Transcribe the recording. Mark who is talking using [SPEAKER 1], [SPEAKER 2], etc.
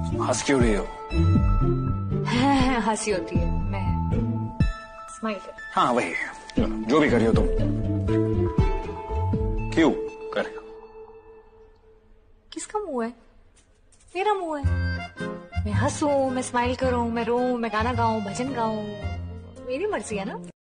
[SPEAKER 1] हंस क्यों रही हो?
[SPEAKER 2] हंसी होती है, मैं स्माइल कर।
[SPEAKER 1] हाँ वही, जो भी करी हो तुम। क्यों कर?
[SPEAKER 2] किसका मुंह है? मेरा मुंह है। मैं हंसूं, मैं स्माइल करूं, मैं रोऊं, मैं गाना गाऊं, भजन गाऊं, मेरी मर्जी है ना।